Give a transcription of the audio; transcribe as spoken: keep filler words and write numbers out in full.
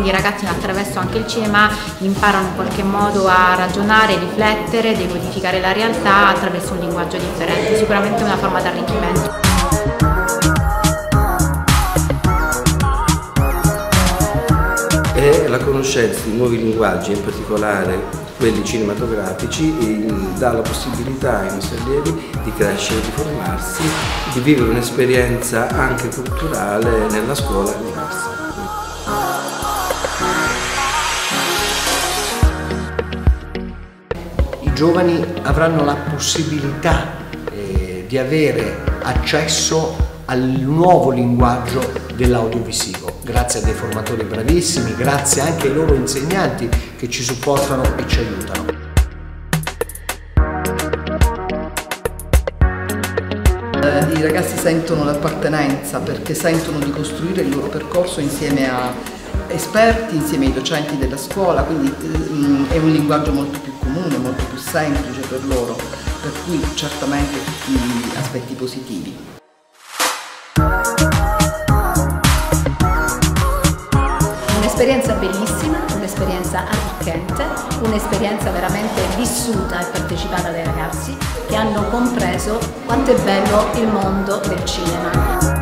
quindi i ragazzi attraverso anche il cinema imparano in qualche modo a ragionare, riflettere, decodificare la realtà attraverso un linguaggio differente, sicuramente una forma di arricchimento. E la conoscenza di nuovi linguaggi, in particolare quelli cinematografici, dà la possibilità ai nostri allievi di crescere, di formarsi, di vivere un'esperienza anche culturale nella scuola diversa. I giovani avranno la possibilità eh, di avere accesso al nuovo linguaggio dell'audiovisivo, grazie a dei formatori bravissimi, grazie anche ai loro insegnanti che ci supportano e ci aiutano. I ragazzi sentono l'appartenenza perché sentono di costruire il loro percorso insieme a esperti, insieme ai docenti della scuola, quindi è un linguaggio molto più comune, molto più semplice per loro, per cui certamente tutti aspetti positivi. Un'esperienza bellissima, un'esperienza arricchente, un'esperienza veramente vissuta e partecipata dai ragazzi che hanno compreso quanto è bello il mondo del cinema.